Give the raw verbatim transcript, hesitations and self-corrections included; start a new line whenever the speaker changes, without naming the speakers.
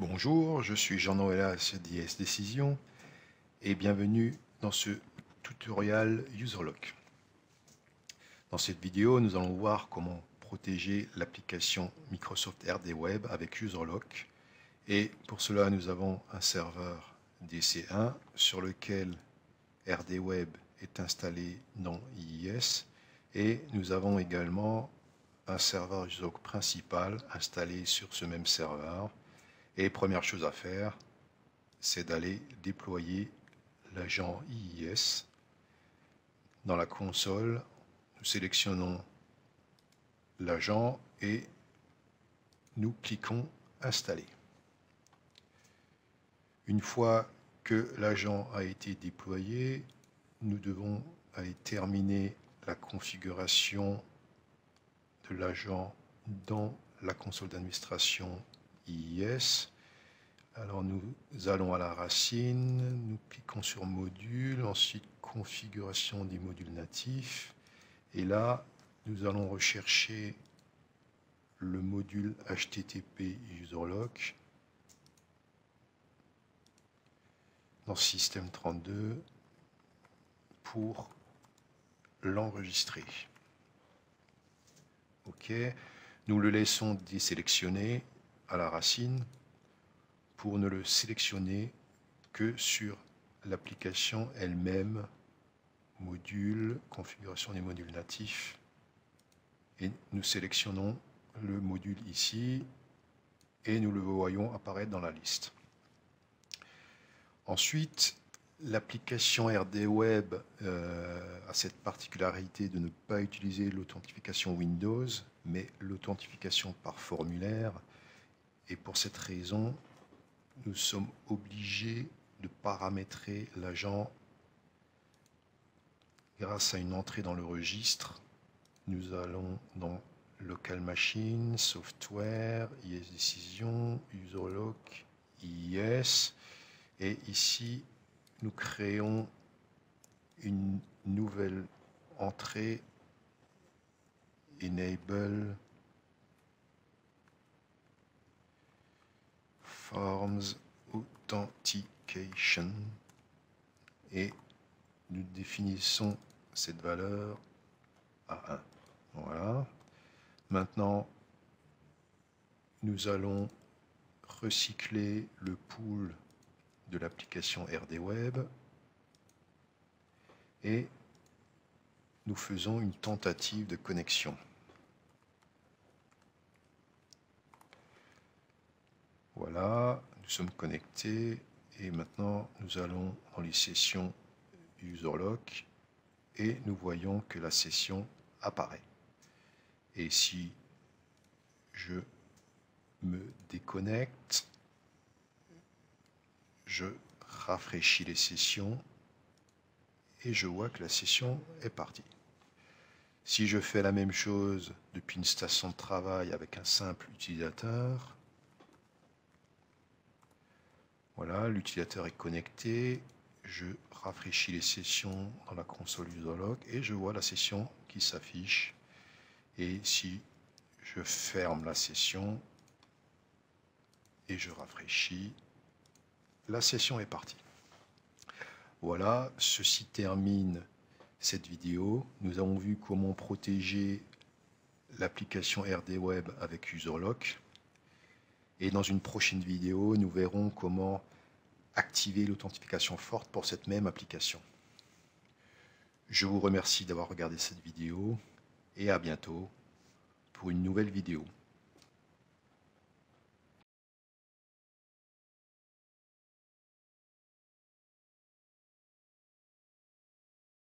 Bonjour, je suis Jean-Noël D S Décision et bienvenue dans ce tutoriel UserLock. Dans cette vidéo, nous allons voir comment protéger l'application Microsoft R D Web avec UserLock. Et pour cela, nous avons un serveur D C un sur lequel R D Web est installé dans I I S et nous avons également un serveur UserLock principal installé sur ce même serveur. Et première chose à faire, c'est d'aller déployer l'agent I I S. Dans la console, nous sélectionnons l'agent et nous cliquons Installer. Une fois que l'agent a été déployé, nous devons aller terminer la configuration de l'agent dans la console d'administration I I S. Alors nous allons à la racine, nous cliquons sur module, ensuite configuration des modules natifs, et là nous allons rechercher le module H T T P UserLock dans Système trente-deux pour l'enregistrer. Ok, nous le laissons désélectionner à la racine pour ne le sélectionner que sur l'application elle-même, module, configuration des modules natifs, et nous sélectionnons le module ici et nous le voyons apparaître dans la liste. Ensuite, l'application R D Web euh, a cette particularité de ne pas utiliser l'authentification Windows, mais l'authentification par formulaire. Et pour cette raison, nous sommes obligés de paramétrer l'agent grâce à une entrée dans le registre. Nous allons dans Local Machine, Software, I S Décision, UserLock, I I S. Et ici, nous créons une nouvelle entrée, Enable Forms Authentication, et nous définissons cette valeur à un. Voilà. Maintenant, nous allons recycler le pool de l'application R D Web et nous faisons une tentative de connexion. Voilà, nous sommes connectés et maintenant nous allons dans les sessions UserLock et nous voyons que la session apparaît. Et si je me déconnecte, je rafraîchis les sessions et je vois que la session est partie. Si je fais la même chose depuis une station de travail avec un simple utilisateur, voilà, l'utilisateur est connecté, je rafraîchis les sessions dans la console UserLock et je vois la session qui s'affiche. Et si je ferme la session et je rafraîchis, la session est partie. Voilà, ceci termine cette vidéo. Nous avons vu comment protéger l'application R D Web avec UserLock. Et dans une prochaine vidéo, nous verrons comment activer l'authentification forte pour cette même application. Je vous remercie d'avoir regardé cette vidéo et à bientôt pour une nouvelle vidéo.